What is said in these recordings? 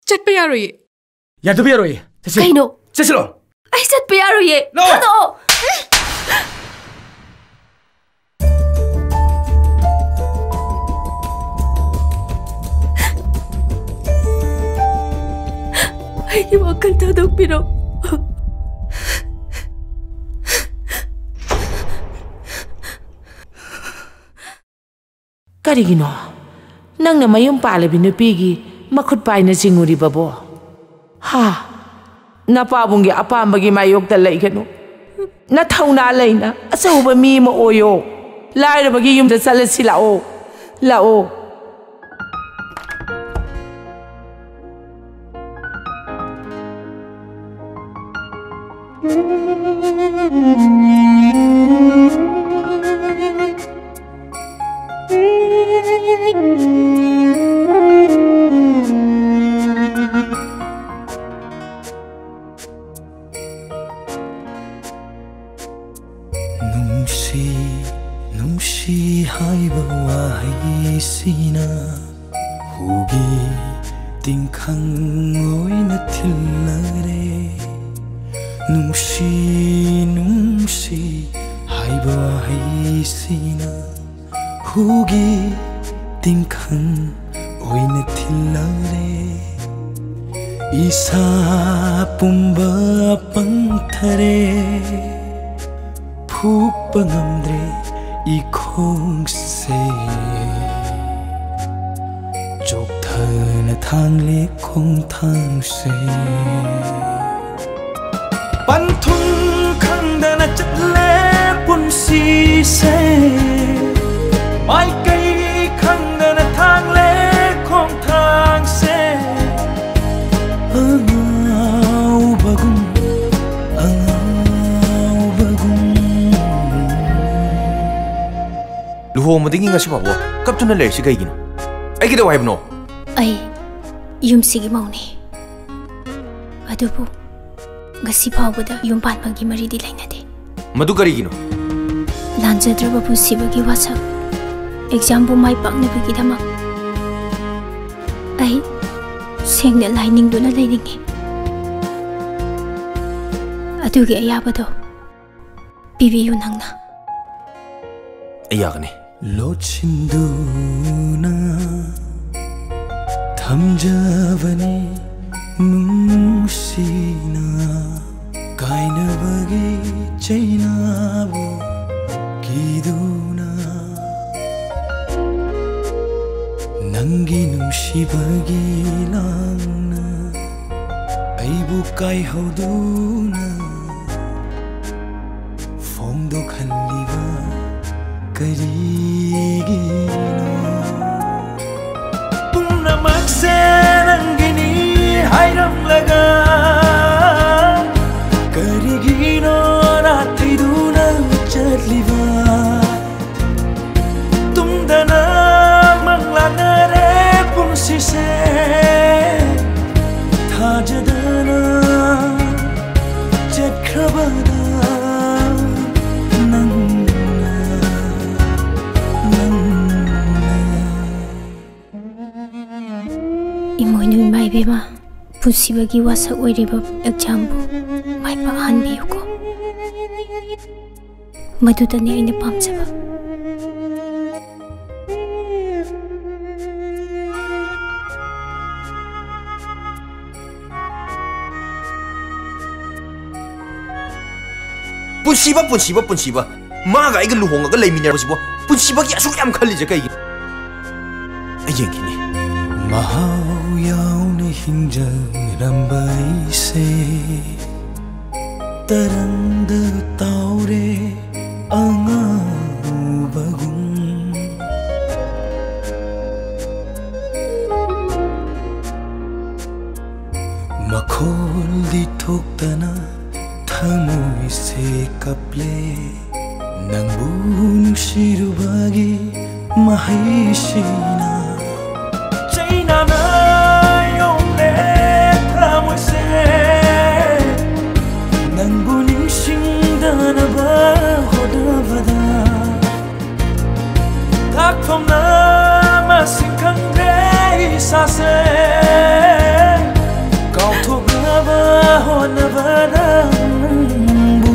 चटपा यारोये यादबी यारोये चसे कहिनो चसलो आई चटपा यारोये no आई वकल थादोक्पिरो करिगिनो नंगना मयुम पालेबि नुपीगी मखुत पाइना जिंगुरिबबो हा नपाबुंगी अपाम्बगी मायोक्ता लैगनु नथौना लैना अचौबा मी अमा ओयो लाइरबगी युमदा चलसि लाओ लाओ नुंशी हाइबा वाहैसिना हुगी तिंखंग ओइना थिल्लरे नुंशी हाइबा वाहैसिना हुगी तिंखंग ओइना थिल्लरे इसा पुंबा पंथरे फूक नमद्रे इखोंगसे चोक्थन थांगले खोंगथांगसे पंथुम खंदन चले पुंसीसे माइकई खंदन थांगले खोंगथांगसे अंगाव बगुम लुहोंगमदगी ngasi bawo kaptuna lersi kaigino ai kidaw haibno ai yumsigi mauni adubu ngasi phawbada yum panbagi maridi lainade madu karigino lanjadraba pusibagi wasa exam bu mai paknabagi dama ai sengna lining duna leiningi adugi ayabado bibiyu nangna ayagani लोचिंदूना थमजावनी नुंसीना कायनबगी चैनाबो कीदूना नंगी नुंसीबगी लांगना अइबु कायहौदूना फोंदो खल्लीबा करीगिनो पुनमक से रंगिनी Hiram लगा करीगिनो राती दूना चलिवा तुम दना मंगलाना रे पुंसी से था जदना चक्रबना Bema pusibagi wasa oiriba exam bu mai pa hanbiyu ko madudani aina pamjaba punsiba maga aiga luhonga ga leiminarba sibo punsiba gi asuk yam khalli je kai ayengini mahau yauna hinjarambai se taranda taure angabagum makhol di thoktana thamoi se kaple nangbu nushirubagi mahaishina From the massing country, hotnaba nangbu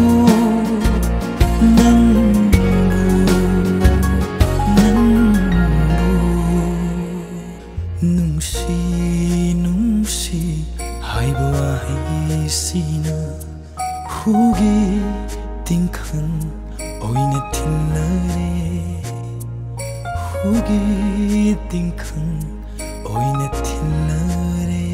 nungsi nungsi haibo ahisina hugi tingkhan oina thinare hugi tingkhan oina thinare